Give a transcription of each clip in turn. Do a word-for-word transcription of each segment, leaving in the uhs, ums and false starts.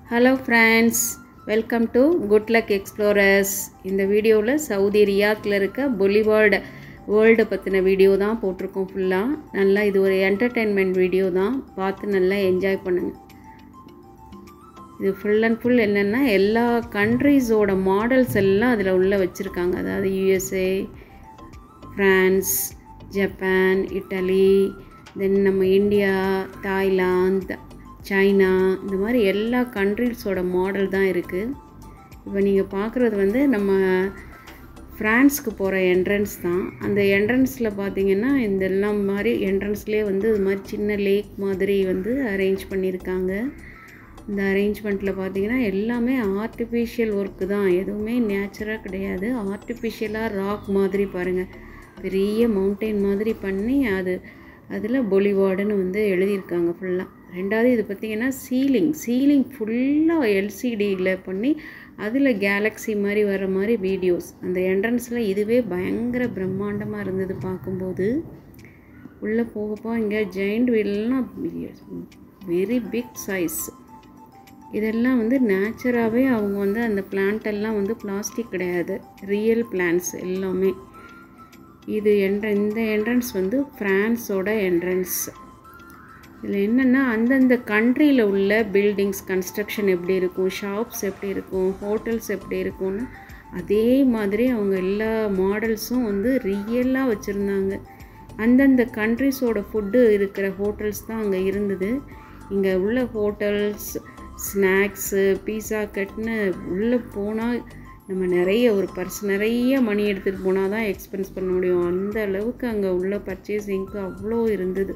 Hello friends, welcome to Good Luck Explorers. இந்த வீடியோல Saudi ரியாத்ல இருக்க பொலிவார்ட் வேர்ல்ட் பத்தின வீடியோ தான் போட்டுருக்கோம் ஃபுல்லா. நல்லா இது ஒரு என்டர்டெயின்மென்ட் வீடியோ தான். பார்த்து நல்லா என்ஜாய் பண்ணுங்க. இது ஃபுல் அண்ட் ஃபுல் என்னன்னா எல்லா கண்ட்ரீஸோட மாடல்ஸ் எல்லாம் அதில் உள்ள வச்சிருக்காங்க. அதாவது யூஎஸ்ஏ, பிரான்ஸ், ஜப்பான், இட்டலி, தென் நம்ம இந்தியா, தாய்லாந்து, சைனா, இந்த மாதிரி எல்லா கண்ட்ரீஸோட மாடல் தான் இருக்குது. இப்போ நீங்கள் பார்க்குறது வந்து நம்ம ஃப்ரான்ஸ்க்கு போகிற என்ட்ரன்ஸ் தான். அந்த என்ட்ரன்ஸில் பார்த்தீங்கன்னா இந்த எல்லாம் மாதிரி என்ட்ரன்ஸ்லேயே வந்து இது மாதிரி சின்ன லேக் மாதிரி வந்து அரேஞ்ச் பண்ணியிருக்காங்க. இந்த அரேஞ்ச்மெண்ட்டில் பார்த்தீங்கன்னா எல்லாமே ஆர்டிஃபிஷியல் ஒர்க்கு தான், எதுவுமே நேச்சுரலாக கிடையாது. ஆர்டிஃபிஷியலாக ராக் மாதிரி பாருங்கள், பெரிய மவுண்டெயின் மாதிரி பண்ணி அது அதில் பொலிவார்டுன்னு வந்து எழுதியிருக்காங்க ஃபுல்லாக. ரெண்டாவது இது பார்த்திங்கன்னா சீலிங் சீலிங் ஃபுல்லாக எல்சிடியில் பண்ணி அதில் கேலக்ஸி மாதிரி வர மாதிரி வீடியோஸ். அந்த என்ட்ரன்ஸில் இதுவே பயங்கர பிரம்மாண்டமாக இருந்தது பார்க்கும்போது. உள்ளே போகப்போ இங்கே ஜெயிண்ட் வீல்லாம் வெரி பிக் சைஸ். இதெல்லாம் வந்து நேச்சுராகவே அவங்க வந்து அந்த பிளான்ட்டெல்லாம் வந்து பிளாஸ்டிக் கிடையாது, ரியல் பிளான்ட்ஸ் எல்லாமே. இது என்ட்ர இந்த என்ட்ரன்ஸ் வந்து ஃப்ரான்ஸோட என்ட்ரன்ஸ். இதில் என்னென்னா அந்தந்த கண்ட்ரியில் உள்ள பில்டிங்ஸ் கன்ஸ்ட்ரக்ஷன் எப்படி இருக்கும், ஷாப்ஸ் எப்படி இருக்கும், ஹோட்டல்ஸ் எப்படி இருக்கும்னு அதே மாதிரி அவங்க எல்லா மாடல்ஸும் வந்து ரியலாக வச்சுருந்தாங்க. அந்தந்த கண்ட்ரிஸோட ஃபுட்டு இருக்கிற ஹோட்டல்ஸ் தான் அங்கே இருந்தது. இங்கே உள்ள ஹோட்டல்ஸ், ஸ்நாக்ஸு, பீஸா கட்னு உள்ளே போனால் நம்ம நிறைய ஒரு பர்ஸ் நிறைய மணி எடுத்துகிட்டு போனால் தான் எக்ஸ்பென்ஸ் பண்ண முடியும். அந்த அளவுக்கு அங்கே உள்ள பர்ச்சேசிங்க்கு அவ்வளோ இருந்தது.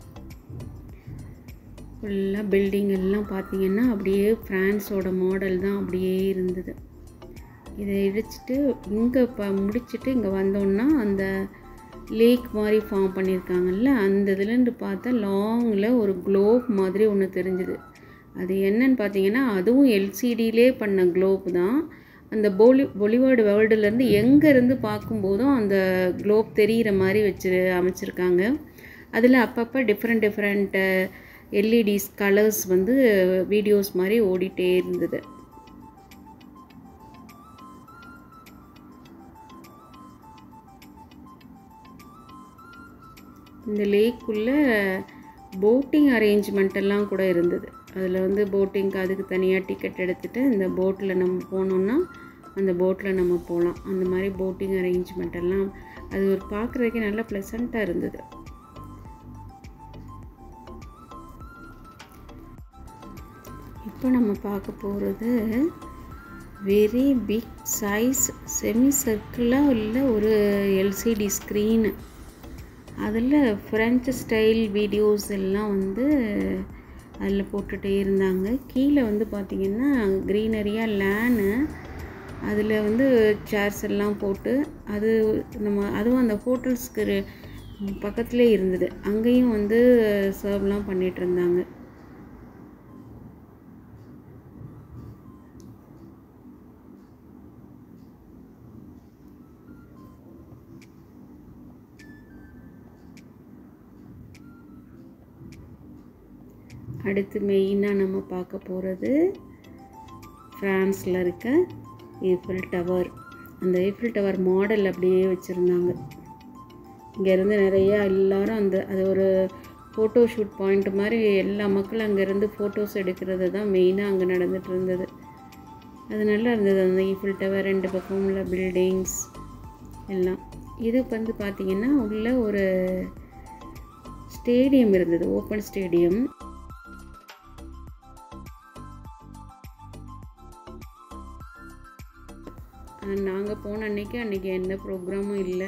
ஃபுல்லாக பில்டிங் எல்லாம் பார்த்திங்கன்னா அப்படியே ஃப்ரான்ஸோட மாடல் தான் அப்படியே இருந்தது. இதை இடிச்சிட்டு இங்கே ப முடிச்சுட்டு இங்கே வந்தோன்னா அந்த லேக் மாதிரி ஃபார்ம் பண்ணியிருக்காங்கல்ல, அந்த இதுலேருந்து பார்த்தா லாங்கில் ஒரு குளோப் மாதிரி ஒன்று தெரிஞ்சுது. அது என்னன்னு பார்த்தீங்கன்னா அதுவும் எல்சிடியிலே பண்ண குளோப் தான். அந்த பொலி பொலிவார்டு வேர்ல்டுலேருந்து எங்கேருந்து பார்க்கும்போதும் அந்த குளோப் தெரிகிற மாதிரி வச்சு அமைச்சிருக்காங்க. அதில் அப்பப்போ டிஃப்ரெண்ட் டிஃப்ரெண்ட் எல்இடிஸ் கலர்ஸ் வந்து வீடியோஸ் மாதிரி ஓடிட்டே இருந்தது. இந்த லேக்குள்ளே போட்டிங் அரேஞ்ச்மெண்ட் எல்லாம் கூட இருந்தது. அதில் வந்து போட்டிங்க்கு அதுக்கு தனியாக டிக்கெட் எடுத்துகிட்டு இந்த போட்டில் நம்ம போனோன்னா அந்த போட்டில் நம்ம போகலாம். அந்த மாதிரி போட்டிங் அரேஞ்ச்மெண்ட் எல்லாம் அது ஒரு பார்க்குறதுக்கே நல்லா ப்ளசண்ட்டாக இருந்தது. இப்போ நம்ம பார்க்க போகிறது வெரி பிக் சைஸ் செமி சர்க்கிளாக உள்ள ஒரு எல்சிடி ஸ்க்ரீனு. அதில் ஃப்ரெஞ்சு ஸ்டைல் வீடியோஸ் எல்லாம் வந்து அதில் போட்டுகிட்டே இருந்தாங்க. கீழே வந்து பார்த்திங்கன்னா க்ரீனரியாக லேனு, அதில் வந்து சேர்ஸ் எல்லாம் போட்டு அது நம்ம அதுவும் அந்த ஹோட்டல்ஸ்க்கு பக்கத்துலேயே இருந்தது. அங்கேயும் வந்து சர்வ்லாம் பண்ணிகிட்டு இருந்தாங்க. அடுத்து மெயினாக நம்ம பார்க்க போகிறது ஃப்ரான்ஸில் இருக்க ஈஃபில் டவர். அந்த ஈஃபில் டவர் மாடல் அப்படியே வச்சுருந்தாங்க. இங்கேருந்து நிறையா எல்லோரும் அந்த அது ஒரு ஃபோட்டோ ஷூட் பாயிண்ட் மாதிரி எல்லா மக்களும் அங்கேருந்து ஃபோட்டோஸ் எடுக்கிறது தான் மெயினாக அங்கே நடந்துகிட்டு இருந்தது. அது நல்லா இருந்தது. அந்த ஈஃபில் டவர் ரெண்டு பக்கம் உள்ள பில்டிங்ஸ் எல்லாம். இது வந்து பார்த்திங்கன்னா உள்ள ஒரு ஸ்டேடியம் இருந்தது, ஓப்பன் ஸ்டேடியம். நாங்கள் போன அன்றைக்கி அன்றைக்கி எந்த ப்ரோக்ராமும் இல்லை.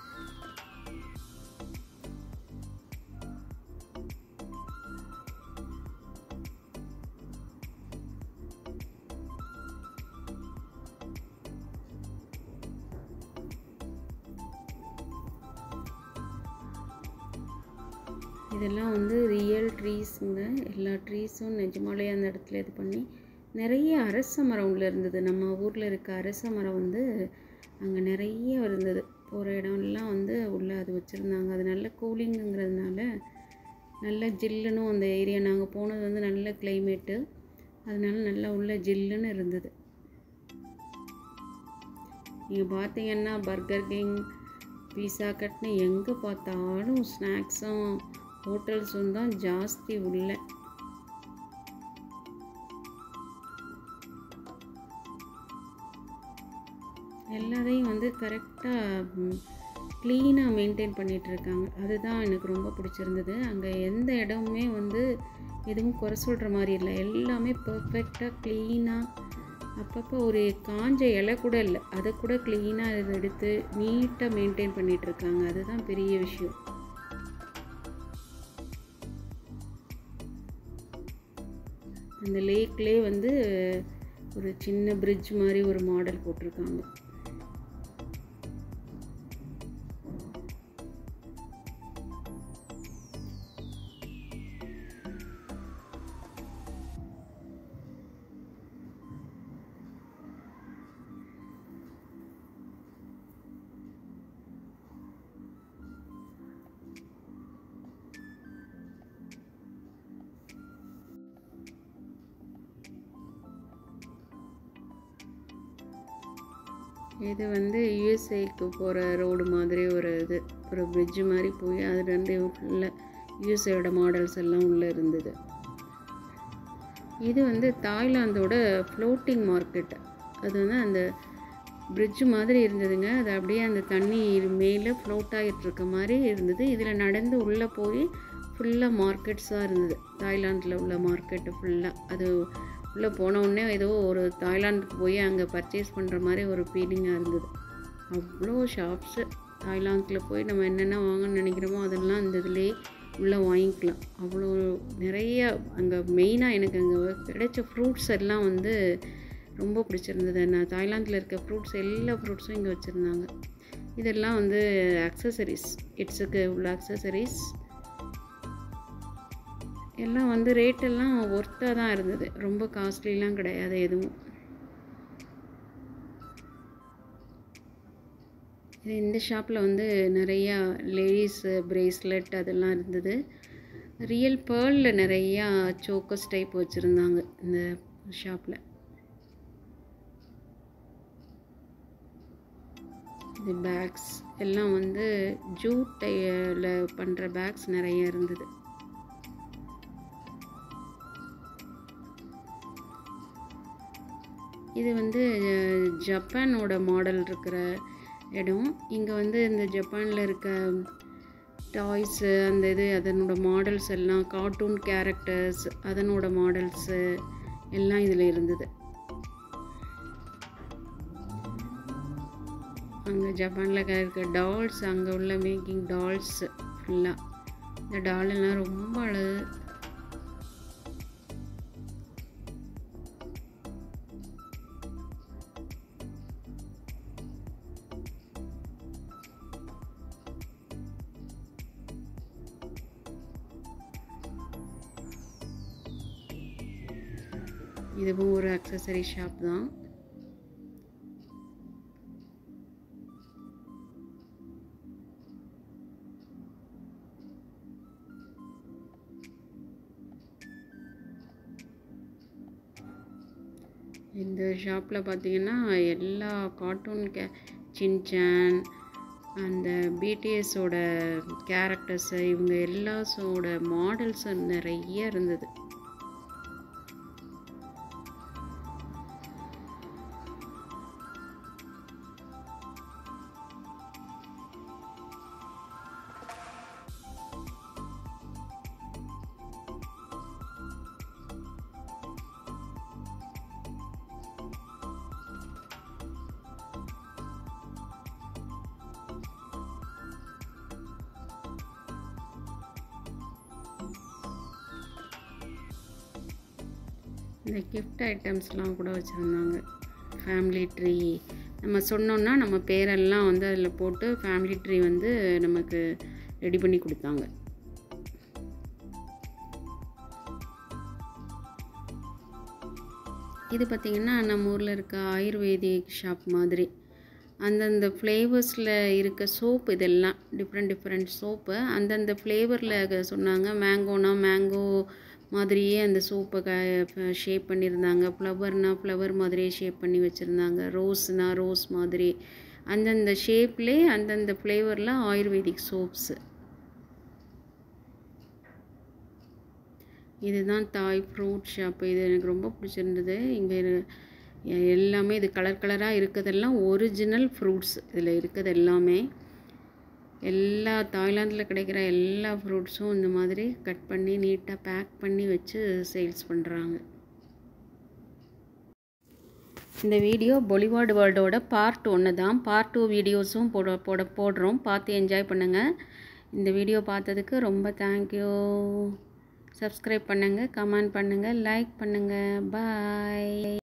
இதெல்லாம் வந்து ரியல் ட்ரீஸுங்க. எல்லா ட்ரீஸும் நிஜமாலே அந்த இடத்துல இது பண்ணி நிறைய அரச மரம் உள்ள இருந்தது. நம்ம ஊரில் இருக்க அரச மரம் வந்து அங்கே நிறைய இருந்தது. போகிற இடம்லாம் வந்து உள்ளே அது வச்சுருந்தாங்க. அது நல்ல கூலிங்குங்கிறதுனால நல்ல ஜில்லுன்னு அந்த ஏரியா. நாங்கள் போனது வந்து நல்ல கிளைமேட்டு. அதனால நல்லா உள்ள ஜில்லுன்னு இருந்தது. நீங்கள் பார்த்தீங்கன்னா பர்கர் கிங், பீஸா கட்னு எங்கே பார்த்தாலும் ஸ்நாக்ஸும் ஹோட்டல்ஸும் தான் ஜாஸ்தி உள்ள. எல்லாத்தையும் வந்து கரெக்டாக க்ளீனாக மெயின்டைன் பண்ணிகிட்ருக்காங்க. அதுதான் எனக்கு ரொம்ப பிடிச்சிருந்தது. அங்கே எந்த இடமுமே வந்து எதுவும் குறை சொல்கிற மாதிரி இல்லை. எல்லாமே பர்ஃபெக்டாக க்ளீனாக, அப்பப்போ ஒரு காஞ்ச இலை கூட இல்லை, அதை கூட க்ளீனாக இதை எடுத்து நீட்டாக மெயின்டைன் பண்ணிகிட்ருக்காங்க. அதுதான் பெரிய விஷயம். அந்த லேக்லேயே வந்து ஒரு சின்ன பிரிட்ஜ் மாதிரி ஒரு மாடல் போட்டிருக்காங்க. இது வந்து யூஎஸ்ஏக்கு போகிற ரோடு மாதிரி ஒரு இது, ஒரு பிரிட்ஜு மாதிரி போய் அது ரெண்டு ஃபுல்லாக யூஎஸ்ஏயோட மாடல்ஸ் எல்லாம் உள்ளே இருந்தது. இது வந்து தாய்லாந்தோட ஃப்ளோட்டிங் மார்க்கெட். அது வந்து அந்த பிரிட்ஜு மாதிரி இருந்ததுங்க. அது அப்படியே அந்த தண்ணி மேலே ஃப்ளோட் ஆகிட்டுருக்க மாதிரி இருந்தது. இதில் நடந்து உள்ளே போய் ஃபுல்லாக மார்க்கெட்ஸாக இருந்தது. தாய்லாந்தில் உள்ள மார்க்கெட்டு ஃபுல்லாக. அது உள்ளே போனவுடனே ஏதோ ஒரு தாய்லாந்துக்கு போய் அங்கே பர்ச்சேஸ் பண்ணுற மாதிரி ஒரு ஃபீலிங்காக இருந்தது. அவ்வளோ ஷாப்ஸு. தாய்லாந்தில் போய் நம்ம என்னென்ன வாங்கணும்னு நினைக்கிறோமோ அதெல்லாம் அந்த இதுலேயே உள்ளே வாங்கிக்கலாம். அவ்வளோ நிறைய அங்கே மெயினாக எனக்கு அங்கே கிடைச்ச ஃப்ரூட்ஸ் எல்லாம் வந்து ரொம்ப பிடிச்சிருந்தது. நான் தாய்லாந்தில் இருக்க ஃப்ரூட்ஸ் எல்லா ஃப்ரூட்ஸும் இங்கே வச்சுருந்தாங்க. இதெல்லாம் வந்து அக்சசரிஸ், கிட்ஸுக்கு உள்ள அக்சசரிஸ் எல்லாம் வந்து ரேட்டெல்லாம் ஒர்த்தாக தான் இருந்தது. ரொம்ப காஸ்ட்லிலாம் கிடையாது எதுவும். இது இந்த ஷாப்பில் வந்து நிறையா லேடிஸு ப்ரேஸ்லெட் அதெல்லாம் இருந்தது. ரியல் பேர்லில் நிறையா சோக்கஸ் டைப் வச்சுருந்தாங்க இந்த ஷாப்பில். இது பேக்ஸ் எல்லாம் வந்து ஜூட்டில் பண்ணுற பேக்ஸ் நிறைய இருந்தது. இது வந்து ஜப்பானோட மாடல் இருக்கிற இடம். இங்கே வந்து இந்த ஜப்பானில் இருக்க டாய்ஸு அந்த இது அதனோட மாடல்ஸ் எல்லாம், கார்ட்டூன் கேரக்டர்ஸ் அதனோட மாடல்ஸு எல்லாம் இதில் இருந்தது. அங்கே ஜப்பானில் இருக்க டால்ஸ், அங்கே உள்ள மேக்கிங் டால்ஸ் ஃபுல்லாக. இந்த டால் எல்லாம் ரொம்ப அழகு. இதுவும் ஒரு அக்சசரி ஷாப் தான். இந்த ஷாப்பில் பார்த்தீங்கன்னா எல்லா கார்ட்டூன் கே சின்சான், அந்த பிடிஎஸோட கேரக்டர்ஸு, இவங்க எல்லாஸோட மாடல்ஸு நிறைய இருந்தது. இந்த கிஃப்ட் ஐட்டம்ஸ்லாம் கூட வச்சுருந்தாங்க. ஃபேமிலி ட்ரீ நம்ம சொன்னோன்னா நம்ம பேரெல்லாம் வந்து அதில் போட்டு ஃபேமிலி ட்ரீ வந்து நமக்கு ரெடி பண்ணி கொடுத்தாங்க. இது பார்த்திங்கன்னா நம்ம ஊரில் இருக்க ஆயுர்வேதிக் ஷாப் மாதிரி. அந்தந்த ஃப்ளேவர்ஸில் இருக்க சோப்பு, இதெல்லாம் டிஃப்ரெண்ட் டிஃப்ரெண்ட் சோப்பு அந்தந்த ஃப்ளேவரில் சொன்னாங்க. மேங்கோனா மேங்கோ மாதிரியே அந்த சோப்பை க ஷேப் பண்ணியிருந்தாங்க. ஃப்ளவர்னால் ஃப்ளவர் மாதிரியே ஷேப் பண்ணி வச்சுருந்தாங்க. ரோஸ்னால் ரோஸ் மாதிரி அந்தந்த ஷேப்லேயே அந்தந்த ஃப்ளேவரில் ஆயுர்வேதிக் சோப்ஸு. இதுதான் தாய் ஃப்ரூட் ஷாப்பு. இது எனக்கு ரொம்ப பிடிச்சிருந்தது. இங்கே எல்லாமே இது கலர் கலராக இருக்கிறதெல்லாம் ஒரிஜினல் ஃப்ரூட்ஸ். இதில் இருக்கிறது எல்லாமே எல்லா தாய்லாந்தில் கிடைக்கிற எல்லா ஃப்ரூட்ஸும் இந்த மாதிரி கட் பண்ணி நீட்டாக பேக் பண்ணி வச்சு சேல்ஸ் பண்ணுறாங்க. இந்த வீடியோ பொலிவார்டு வேர்ல்டோட பார்ட் ஒன்று தான். பார்ட் டூ வீடியோஸும் போட போட போடுறோம். பார்த்து என்ஜாய் பண்ணுங்கள். இந்த வீடியோ பார்த்ததுக்கு ரொம்ப தேங்க்யூ. சப்ஸ்கிரைப் பண்ணுங்கள், கமெண்ட் பண்ணுங்கள், லைக் பண்ணுங்கள். பாய்.